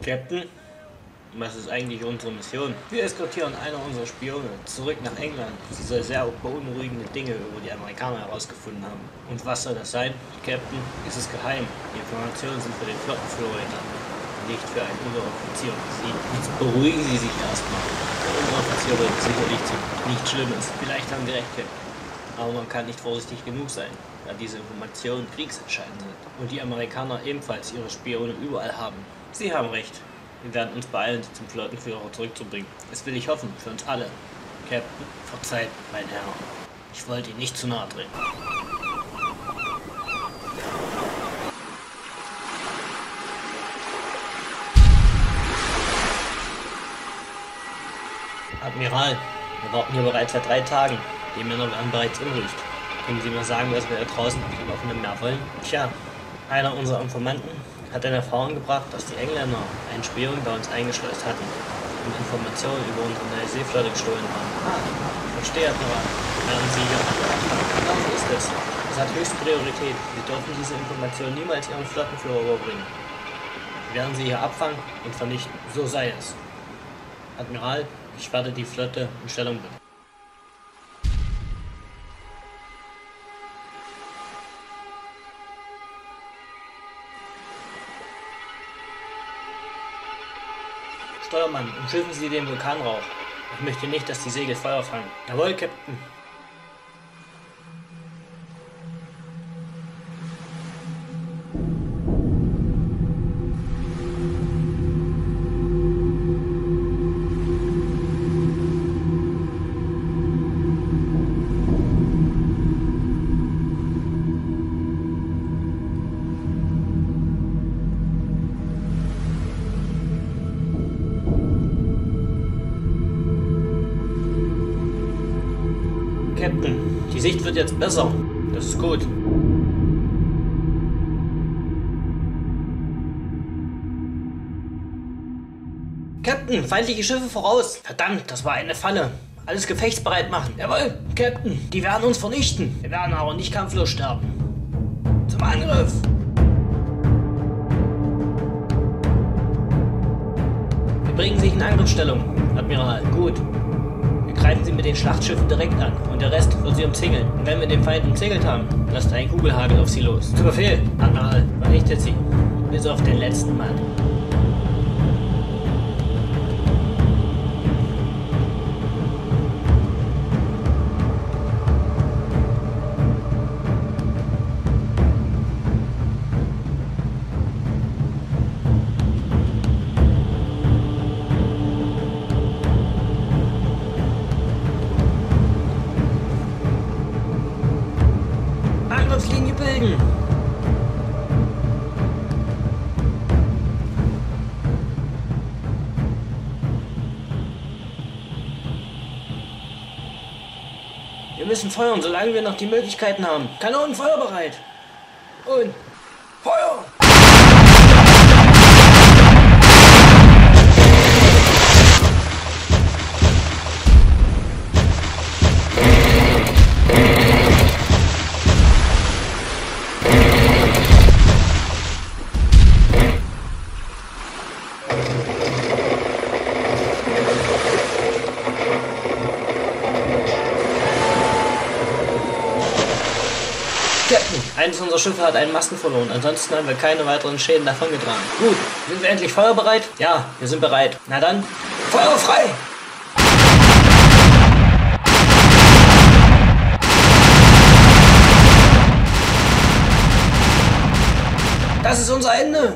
Captain, was ist eigentlich unsere Mission? Wir eskortieren einer unserer Spione zurück nach England. Sie soll sehr beunruhigende Dinge über die Amerikaner herausgefunden haben. Und was soll das sein? Captain, es ist geheim. Die Informationen sind für den Flottenführer nicht für einen Unteroffizier. Jetzt beruhigen Sie sich erstmal. Der Unteroffizier wird sicherlich nichts Schlimmes. Vielleicht haben wir recht, Captain. Aber man kann nicht vorsichtig genug sein, da diese Informationen kriegsentscheidend sind. Und die Amerikaner ebenfalls ihre Spione überall haben. Sie haben recht. Wir werden uns beeilen, sie zum Flottenführer zurückzubringen. Das will ich hoffen, für uns alle. Captain, verzeiht, mein Herr. Ich wollte Ihnen nicht zu nahe treten. Admiral, wir warten hier bereits seit 3 Tagen. Die Männer werden bereits unruhig. Können Sie mir sagen, was wir da draußen auf dem offenen Meer wollen? Tja, einer unserer Informanten hat in Erfahrung gebracht, dass die Engländer einen Spion bei uns eingeschleust hatten und Informationen über unsere neue Seeflotte gestohlen haben. Verstehe, Admiral. Werden Sie hier anfangen? Genau so ist es. Es hat höchste Priorität. Sie dürfen diese Informationen niemals Ihren Flottenführer überbringen. Wir werden Sie hier abfangen und vernichten. So sei es. Admiral, ich werde die Flotte in Stellung bringen. Steuermann, umschiffen Sie den Vulkanrauch. Ich möchte nicht, dass die Segel Feuer fangen. Jawohl, Captain. Captain, die Sicht wird jetzt besser. Das ist gut. Captain, feindliche Schiffe voraus. Verdammt, das war eine Falle. Alles gefechtsbereit machen. Jawohl, Captain, die werden uns vernichten. Wir werden aber nicht kampflos sterben. Zum Angriff! Wir bringen sich in Angriffsstellung, Admiral. Gut. Greifen Sie mit den Schlachtschiffen direkt an und der Rest wird sie umzingeln. Und wenn wir den Feind umzingelt haben, lasst einen Kugelhagel auf sie los. Zu Befehl, Admiral, vernichtet sie. Bis auf den letzten Mann. Angriffslinie bilden! Wir müssen feuern, solange wir noch die Möglichkeiten haben. Kanonen feuerbereit! Und Feuer! Captain, eines unserer Schiffe hat einen Masten verloren, ansonsten haben wir keine weiteren Schäden davongetragen. Gut, sind wir endlich feuerbereit? Ja, wir sind bereit. Na dann, Feuer frei! Das ist unser Ende!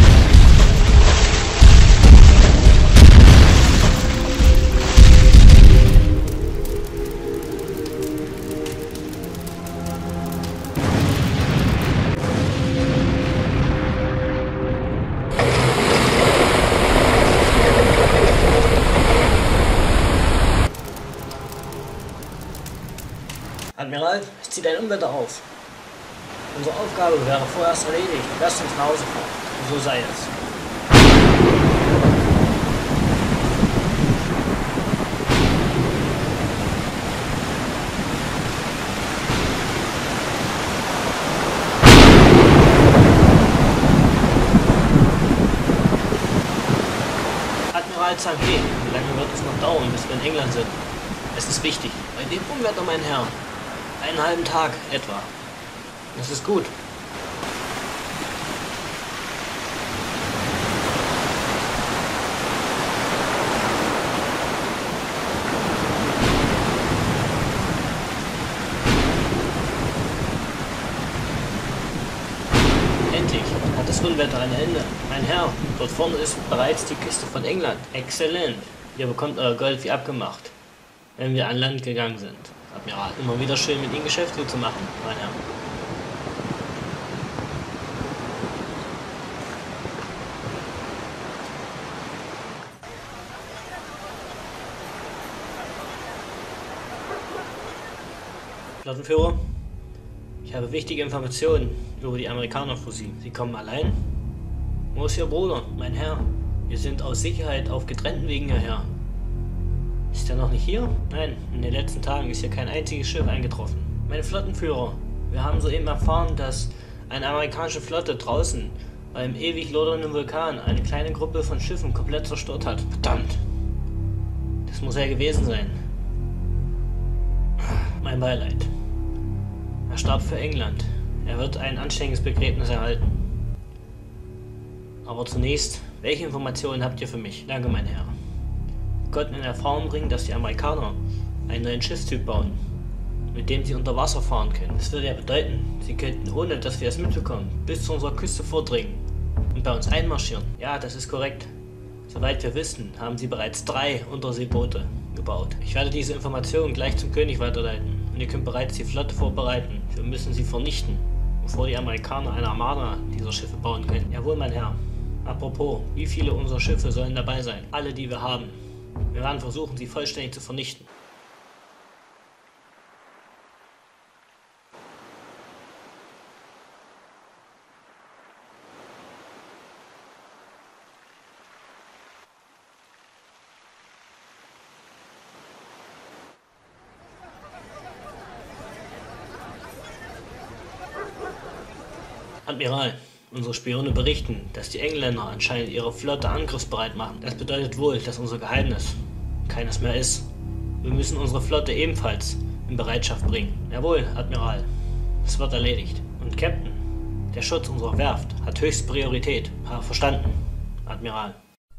Admiral, es zieht ein Unwetter auf. Unsere Aufgabe wäre vorerst erledigt. Lasst uns nach Hause fahren. So sei es. aufmerksam. Hey, wie lange wird es noch dauern, bis wir in England sind? Es ist wichtig. Bei dem Unwetter, mein Herr. Einen halben Tag etwa. Das ist gut. Endlich hat das Unwetter ein Ende. Mein Herr, dort vorne ist bereits die Küste von England. Exzellent. Ihr bekommt euer Gold wie abgemacht, wenn wir an Land gegangen sind. Admiral, immer wieder schön mit Ihnen Geschäfte zu machen, mein Herr. Flottenführer, ich habe wichtige Informationen über die Amerikaner für Sie. Sie kommen allein? Wo ist Ihr Bruder, mein Herr? Wir sind aus Sicherheit auf getrennten Wegen hierher. Ist er noch nicht hier? Nein, in den letzten Tagen ist hier kein einziges Schiff eingetroffen. Meine Flottenführer, wir haben soeben erfahren, dass eine amerikanische Flotte draußen beim ewig lodernden Vulkan eine kleine Gruppe von Schiffen komplett zerstört hat. Verdammt! Das muss er gewesen sein. Mein Beileid. Er starb für England. Er wird ein anständiges Begräbnis erhalten. Aber zunächst, welche Informationen habt ihr für mich? Danke, mein Herr. Wir konnten in Erfahrung bringen, dass die Amerikaner einen neuen Schiffstyp bauen, mit dem sie unter Wasser fahren können. Das würde ja bedeuten, sie könnten, ohne dass wir es mitbekommen, bis zu unserer Küste vordringen und bei uns einmarschieren. Ja, das ist korrekt. Soweit wir wissen, haben sie bereits 3 Unterseeboote gebaut. Ich werde diese Informationen gleich zum König weiterleiten und ihr könnt bereits die Flotte vorbereiten. Wir müssen sie vernichten, bevor die Amerikaner eine Armada dieser Schiffe bauen können. Jawohl, mein Herr. Apropos, wie viele unserer Schiffe sollen dabei sein? Alle, die wir haben. Wir werden versuchen, sie vollständig zu vernichten. Admiral, unsere Spione berichten, dass die Engländer anscheinend ihre Flotte angriffsbereit machen. Das bedeutet wohl, dass unser Geheimnis keines mehr ist. Wir müssen unsere Flotte ebenfalls in Bereitschaft bringen. Jawohl, Admiral. Es wird erledigt. Und Captain, der Schutz unserer Werft hat höchste Priorität. Verstanden, Admiral.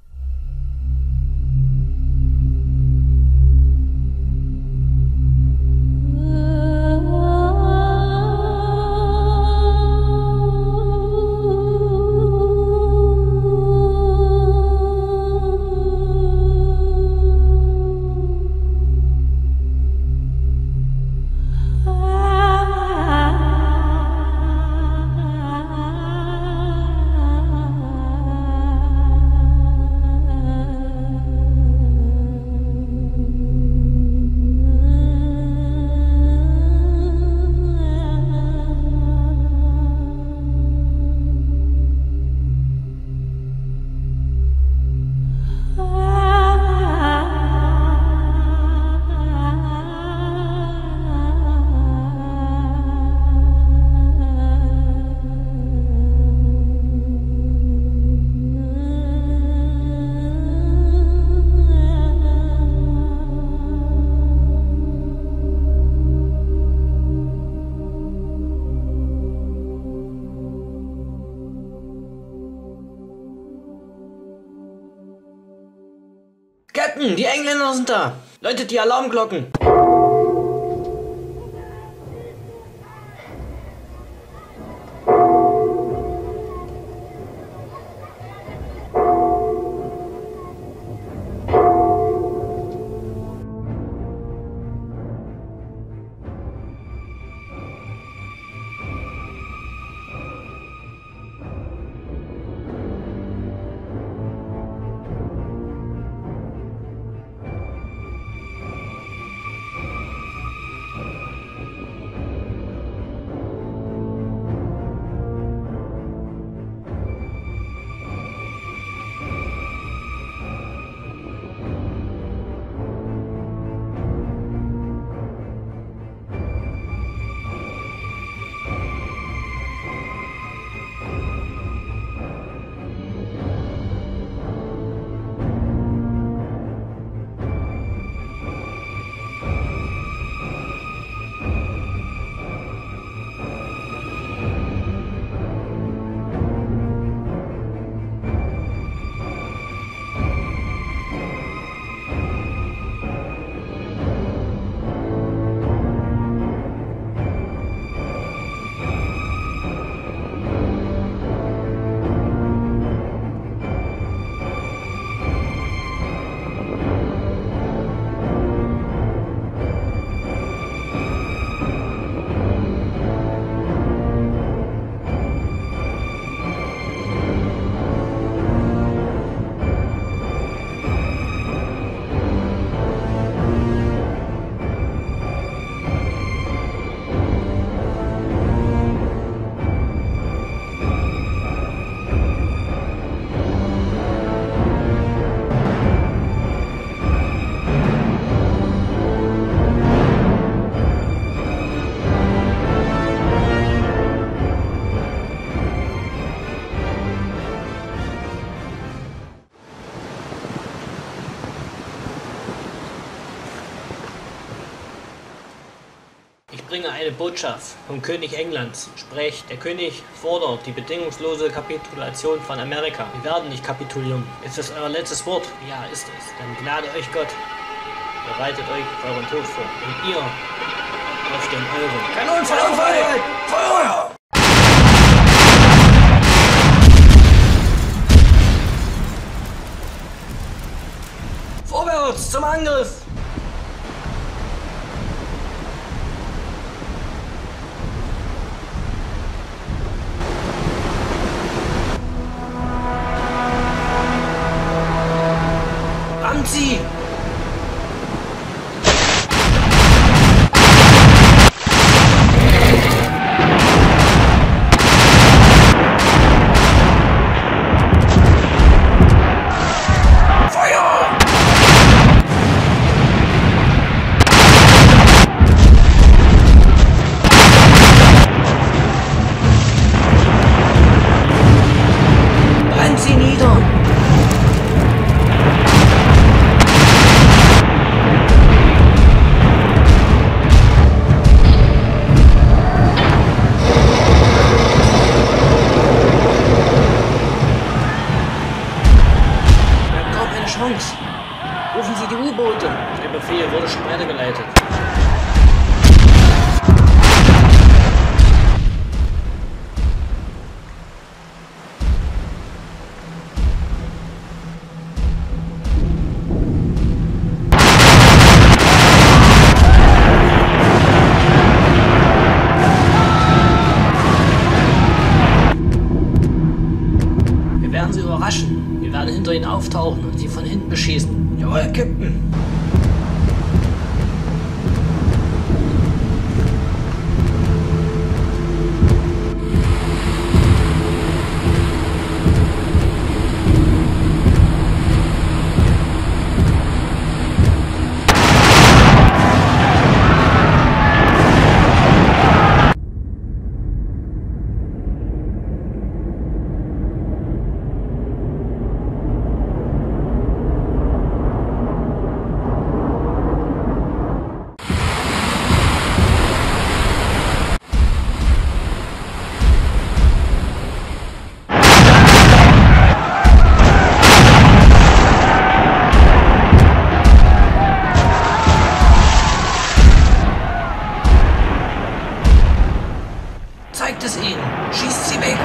Captain, die Engländer sind da! Läutet die Alarmglocken! bringe eine Botschaft vom König Englands. Sprech, der König fordert die bedingungslose Kapitulation von Amerika. Wir werden nicht kapitulieren. Ist das euer letztes Wort? Ja, ist es. Dann gnade euch Gott. Bereitet euch auf euren Tod vor. Und ihr auf den euren. Kanonenfeuer! Feuer! Vorwärts zum Angriff! Rammt sie! Rufen Sie die U-Boote! Der Befehl wurde schon weitergeleitet. Wir werden sie überraschen. Wir werden hinter ihnen auftauchen und sie von hinten beschießen. Jawohl, Captain. Zeigt es ihnen! Schießt sie weg!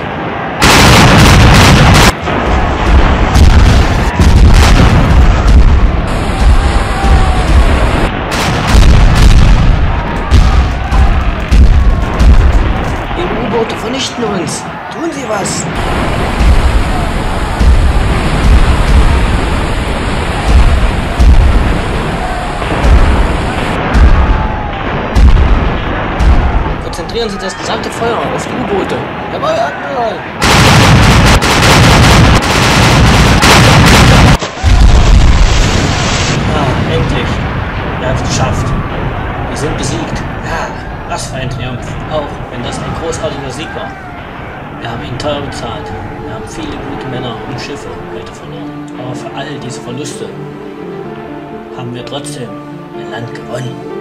Die U-Boote vernichten uns! Tun Sie was! Konzentrieren Sie das gesamte Feuer auf die U-Boote. Jawohl, Admiral! Ah, endlich. Wir haben es geschafft. Wir sind besiegt. Ja, was für ein Triumph. Auch wenn das ein großartiger Sieg war. Wir haben ihn teuer bezahlt. Wir haben viele gute Männer und Schiffe heute verloren. Aber für all diese Verluste haben wir trotzdem ein Land gewonnen.